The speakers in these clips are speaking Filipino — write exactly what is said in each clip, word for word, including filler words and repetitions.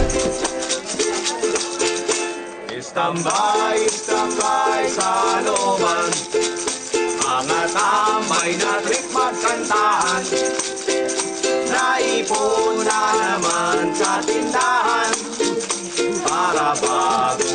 Tambay, tambay sa looban, mga tambay na trip magkantahan, naipon na naman sa tindahan, para bagong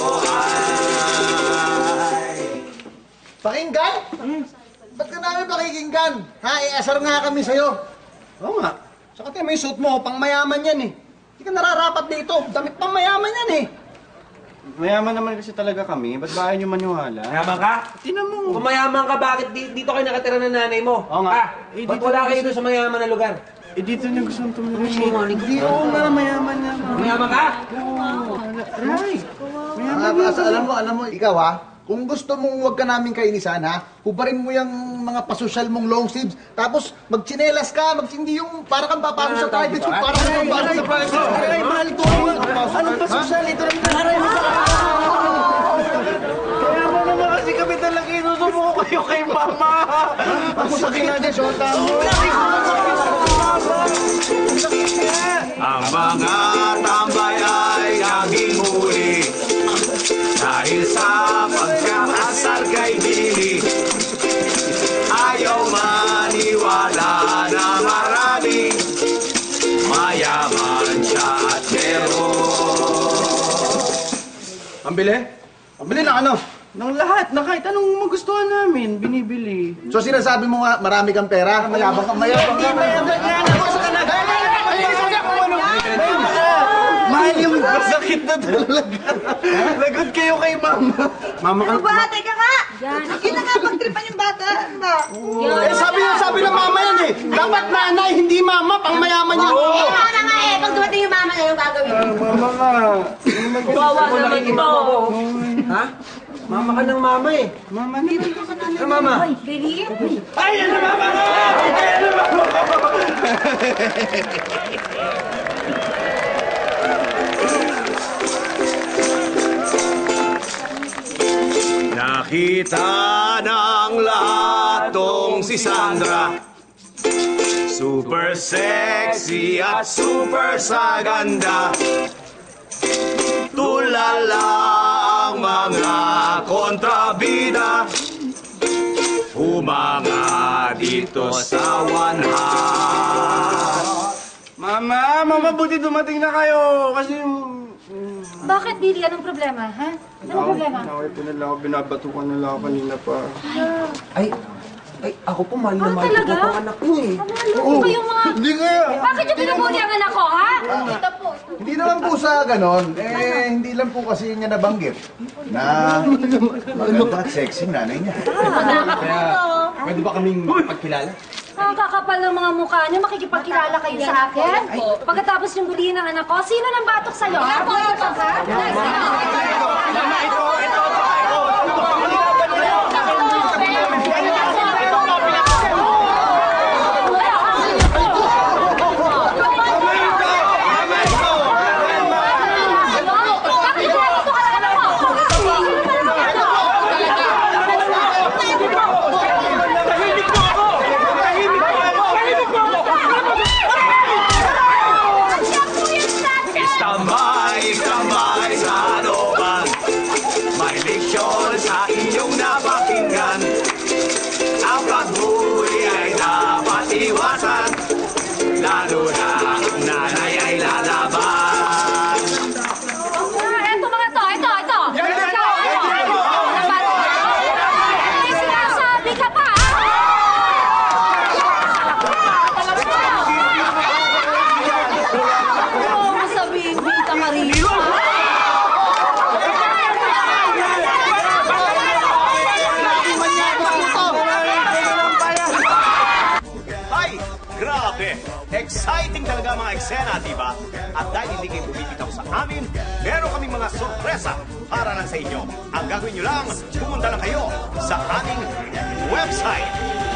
kwentuhan. Pakinggan? Hmm? Ba't ka namin pakikinggan? Ha, i-asar nga kami sa'yo. Oo nga. Saka tayo may suit mo, pang mayaman yan eh. Hindi ka nararapat dito, damit pang mayaman yan eh. Mayaman naman kasi talaga kami. Ba't ba ayaw nyo maniwala? Mayaman ka? Tinan mo. Kung mayaman ka, bakit di, dito kayo nakatira ng nanay mo? Oo nga. Ah, eh, ba't wala kayo doon sa mayaman na lugar? Eh, dito nyo gusto nang tumulong. Hindi, oo nga, mayaman nga. Mayaman ka? Oo. Right. Ah, asa, alam mo, alam mo, ikaw ha, kung gusto mong huwag ka namin kainisan ha, hubarin mo yung mga pasosyal mong long sleeves, tapos magchinelas ka, mag hindi yung para kang papasok sa private suit, para kang papasok sa private suit. Ay, mahal ko. Anong pasosyal? Ito lang naray mo sa kaya mo naman kasi kami talaga inusubo ko kayo kay mama. Ako sakit na dyan, shota mo. Ang mga tambay ay aming huli, dahil sa pagkakasal kay Billy, ayaw maniwala na maraming mayaman siya at meron. Pambili? Pambili na ano? Nang lahat, na kahit anong magustuhan namin, binibili. So sinasabi mo nga, marami kang pera, mayabang kang mayabang ka. Mahal yung masakit na talaga. Lagot kayo kay mama. Mama ka. Ano ba? Teka nga! Sige na nga, pagtripan yung bata. Ano ba? Eh, sabi na, sabi ng mama yan eh. Dapat nanay, hindi mama, pang mayaman yan. Eh, mama na nga eh. Pag dumating yung mama na yung gagawin. Mama ka. Bawa naman ito. Ha? Mama ka ng mama eh. Mama na. Ano mama? Baby? Ay, yan na mama ko! Ay, yan na mama ko! Nakita ng lahat tong si Sandra, super sexy at super saganda. Tulala ang mga kontrabida, humanga dito sa one-hat. Mama, mama, buti dumating na kayo. Kasi... Bakit, Billy? Anong problema, ha? Anong problema? Nakaway po nila ako, binabatukan nila ako kanina pa. Ay, ay, ako po mahal na Ah, mahal ko talaga? po ang anak ko eh. Ano ko kayong mga... Hindi kaya. Bakit yung pinabuli ang anak ko, ha? Ito po. Hindi naman po sa ganon, eh, hindi lang po kasi niya nabanggit na maganda at sexy nanay niya. Kaya, Pwede ba kaming magkilala? ang kakapal ng mga mukha niyo, makikipagkilala kayo sa akin? Pagkatapos yung bulihin ng anak ko, sino nang batok sa'yo? Ha? Ito ka, ha? Mama, ito, ito, lalo na ang nanay ay lalaban. Eto mga to, ito, ito. Ito, ito. May sinasabi ka pa, ha? Oo, masabihin, Vita Maria. Grabe! Exciting talaga mga eksena, di ba? At dahil hindi kayo bumibitaw sa amin, meron kaming mga sorpresa para lang sa inyo. Ang gagawin nyo lang, pumunta lang kayo sa aming website